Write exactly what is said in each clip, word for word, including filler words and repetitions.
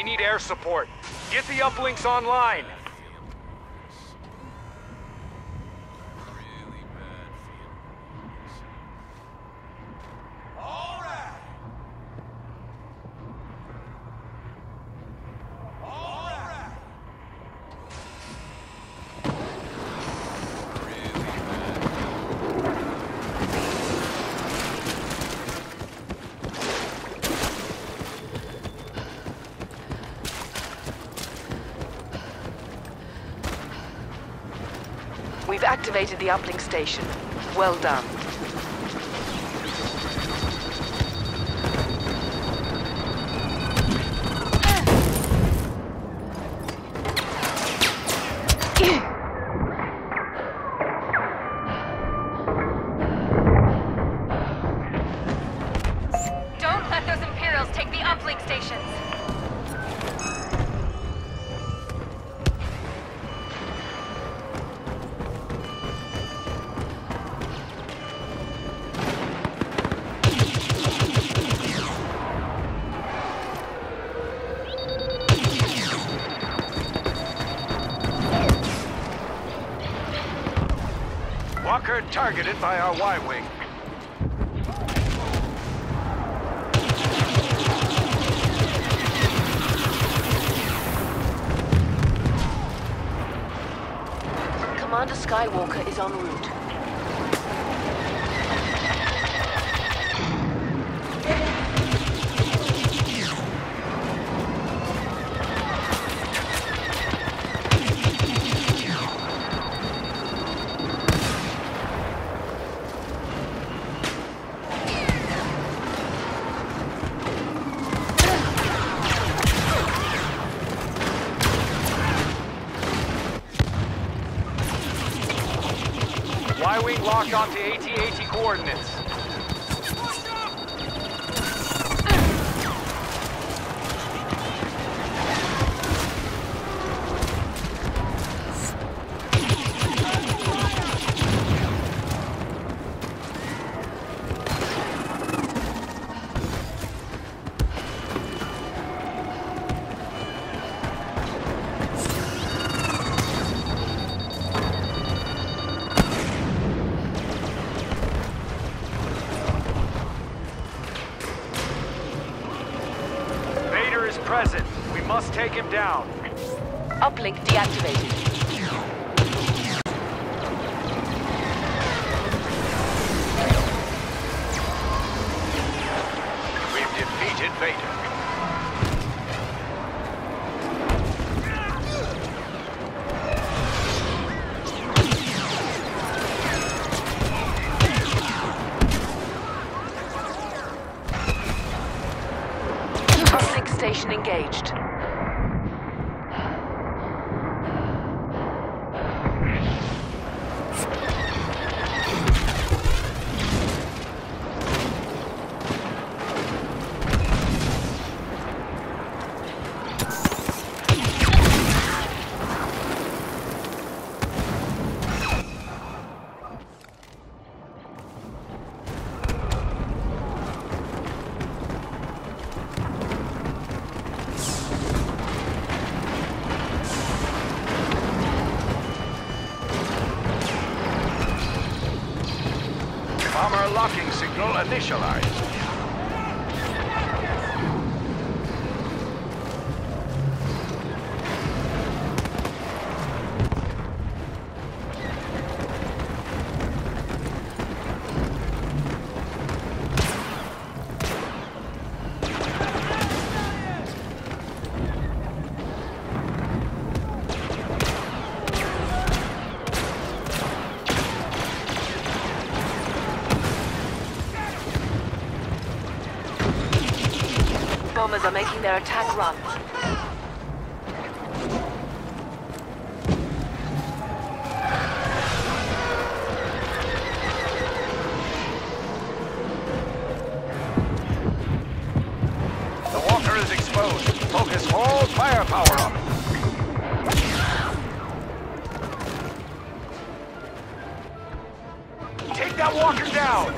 We need air support. Get the uplinks online. We've activated the uplink station. Well done. Don't let those Imperials take the uplink stations. Walker targeted by our Y-wing. Commander Skywalker is en route. Y-wing locked onto A T A T coordinates. Present. We must take him down. Uplink deactivated. We've defeated Vader. Station engaged. Bomber locking signal initialized. Bombers are making their attack run. The Walker is exposed. Focus all firepower on it. Take that Walker down!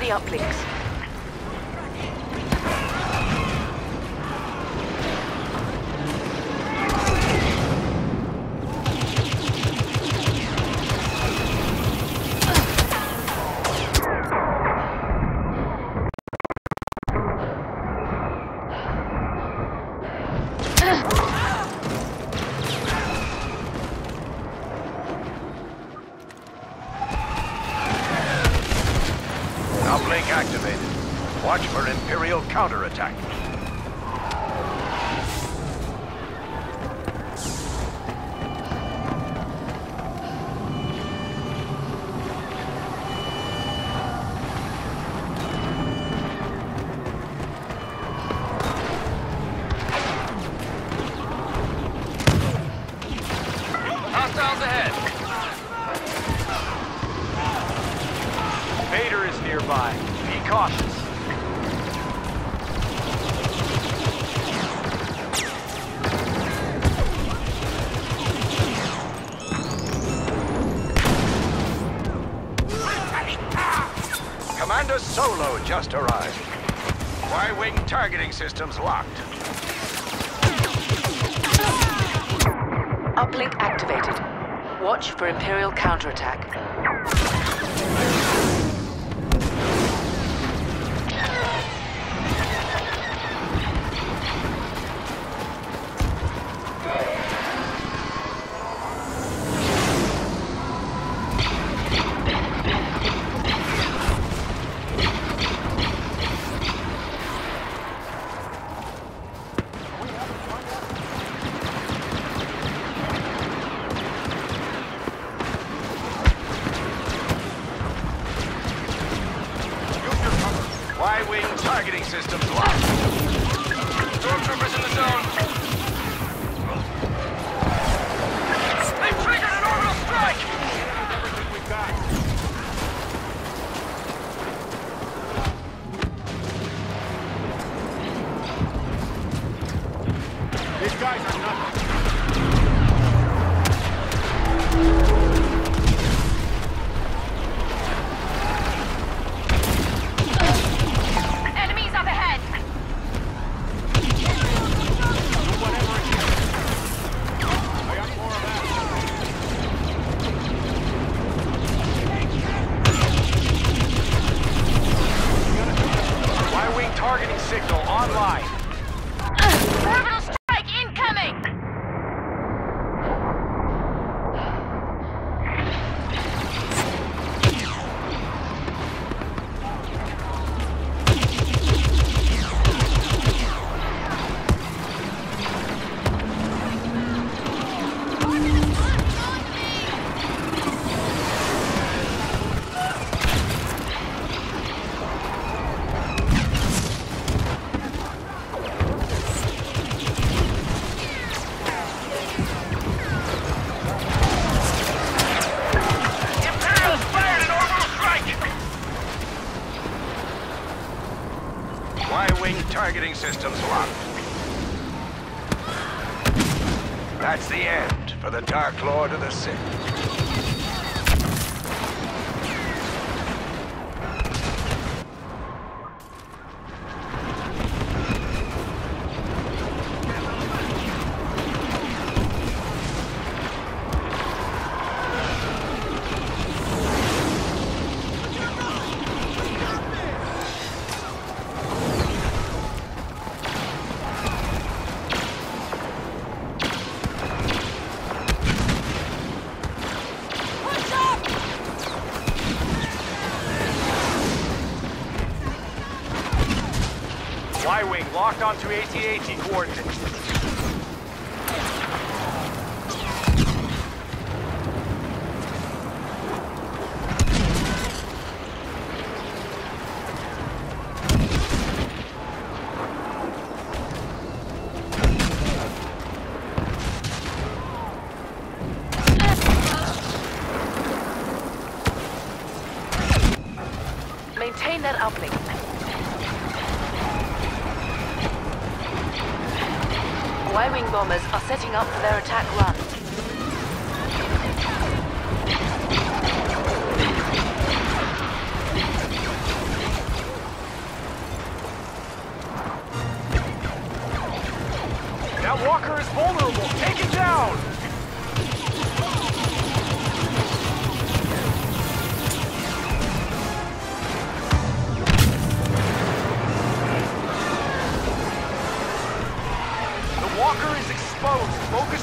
the uplinks. Uplink activated. Watch for Imperial counterattack. Hostiles ahead. Vader is nearby. Be cautious. Commander Solo just arrived. Y-wing targeting systems locked. Uplink activated. Watch for Imperial counterattack. Y-wing targeting systems locked. Stormtroopers in the zone. They've triggered an orbital strike! Everything we've got. These guys are nuts. Targeting signal online. Orbital strike incoming! Y-wing targeting systems locked. That's the end for the Dark Lord of the Sith. Y-wing locked onto A T A T coordinates. Maintain that uplink. Y-wing bombers are setting up for their attack run.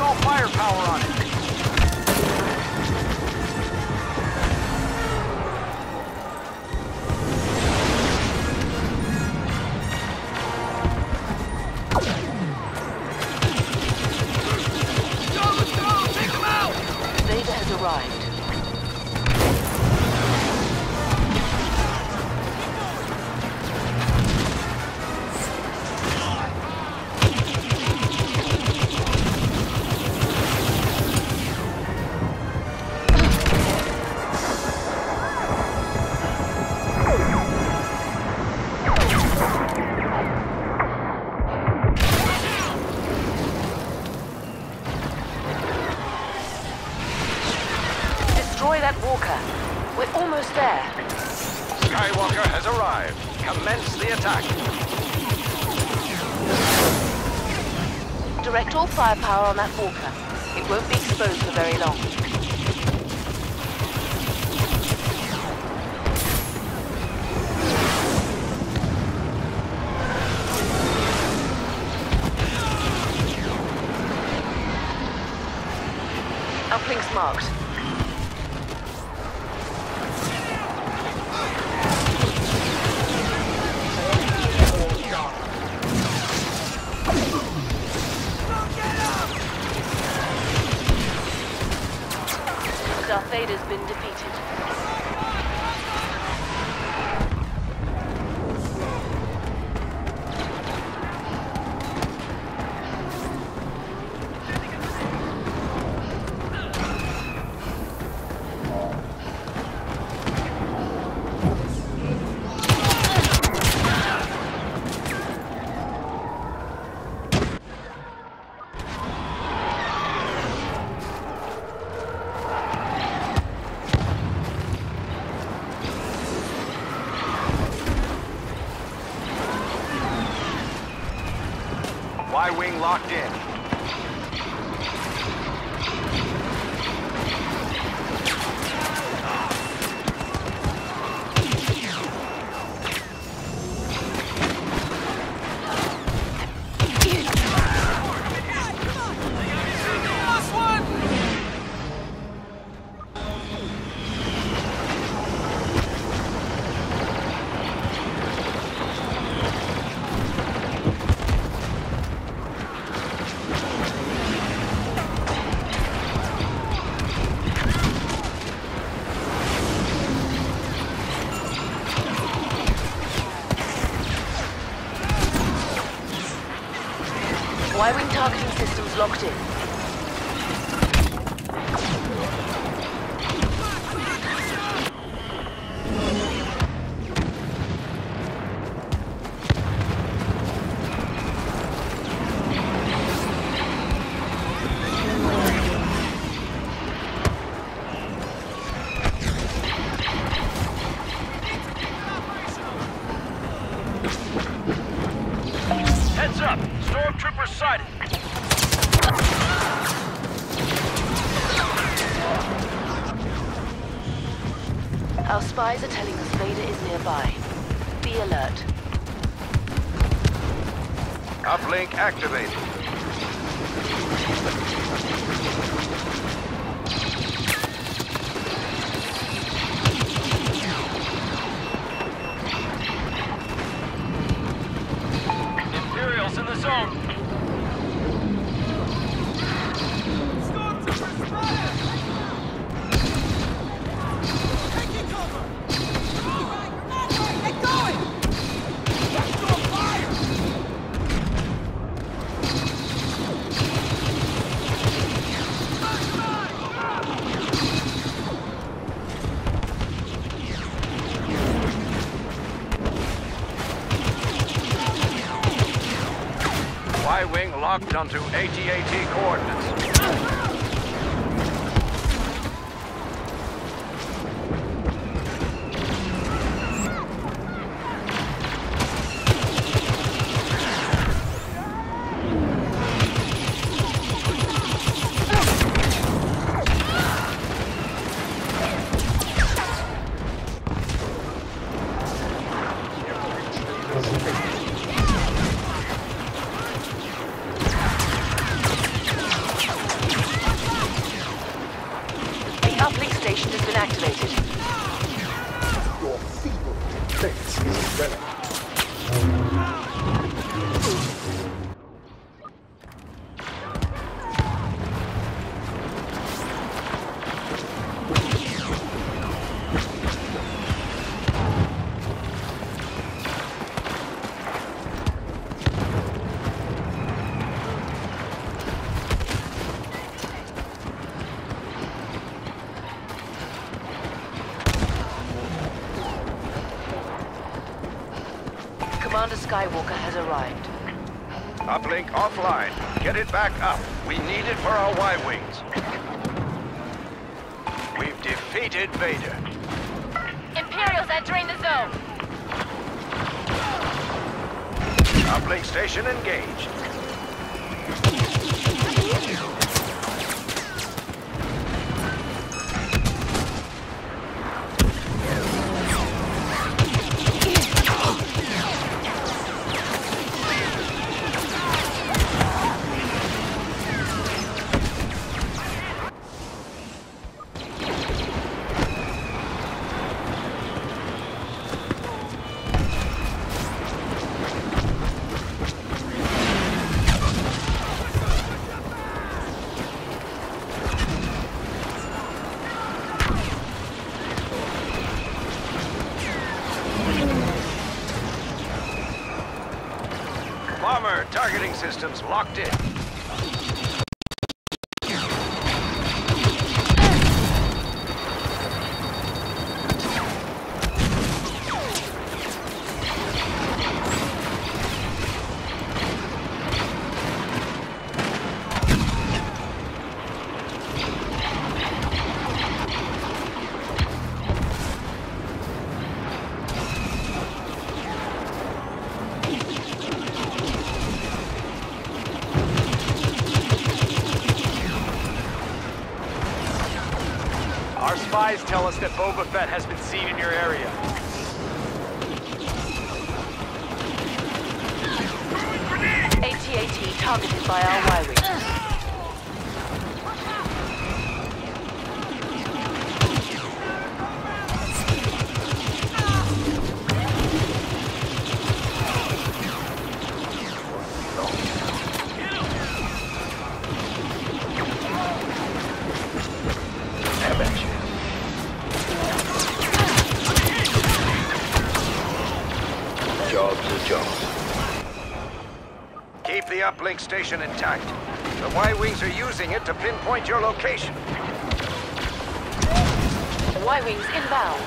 all firepower on it. Arrived. Destroy that Walker. We're almost there. Skywalker has arrived. Commence the attack. Direct all firepower on that Walker. It won't be exposed for very long. Uplinks marked. Darth Vader's been defeated. Y-wing locked in. Y-wing targeting systems locked in. Heads up! Stormtroopers sighted! Our spies are telling us Vader is nearby. Be alert. Uplink activated. Imperials in the zone. Y-wing locked onto A T A T coordinates. Commander Skywalker has arrived. Uplink offline. Get it back up. We need it for our Y-wings. We've defeated Vader. Imperials entering the zone. Uplink station engaged. Bomber targeting systems locked in. Our spies tell us that Boba Fett has been seen in your area. A T A T targeted by our Y-wings. Job's a job. Keep the uplink station intact. The Y-wings are using it to pinpoint your location. Y-wings inbound.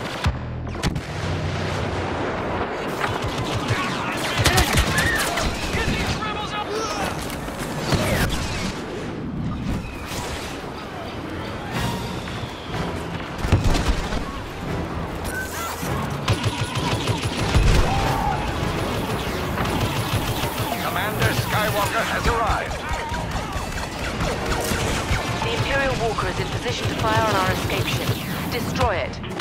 Skywalker has arrived. The Imperial Walker is in position to fire on our escape ship. Destroy it.